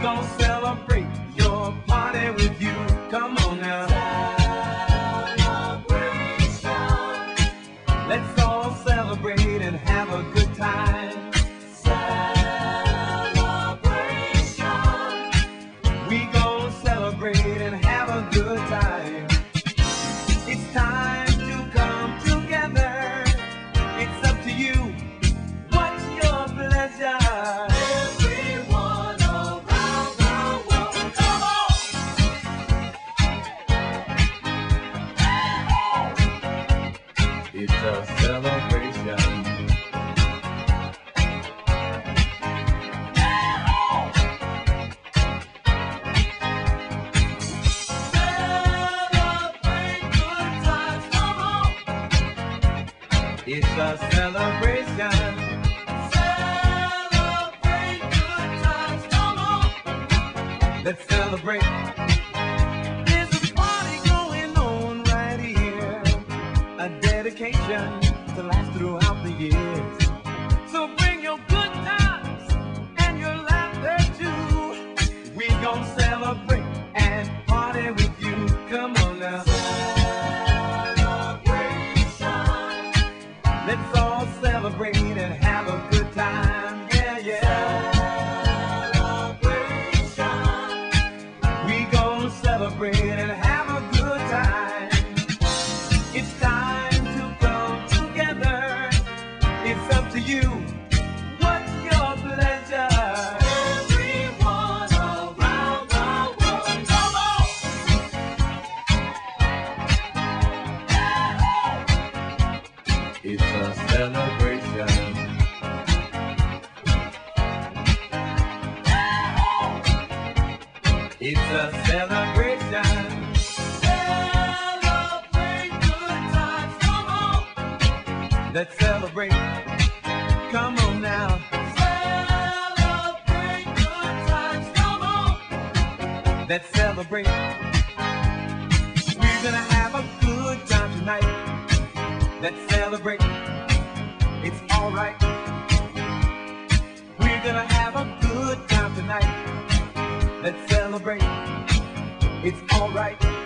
gon' celebrate your party with you. Come on now. Celebration. Let's all celebrate and have a good time. Celebration. We gon' celebrate and have a good time. It's time to come together. It's up to you. What's your pleasure? Everyone around the world, come on! It's a celebration. Celebrate good times, come on! It's a celebration. Celebrate good times, come on! Let's celebrate. There's a party going on right here, a dedication to last throughout the years. So bring your good times and your laughter too. We gon' celebrate and party with you. Come on now. Celebration. Let's all celebrate and have a good time. Yeah, yeah. Celebration. We gon' celebrate and have a good time. It's time to come together. It's up to you. What's your pleasure? Everyone around the world, come on! It's a celebration. It's a celebration. Celebrate good times, come on! Let's celebrate. Come on now. Celebrate good times, come on! Let's celebrate. We're gonna have a good time tonight. Let's celebrate. It's alright. We're gonna have a good time tonight. Let's celebrate. It's alright.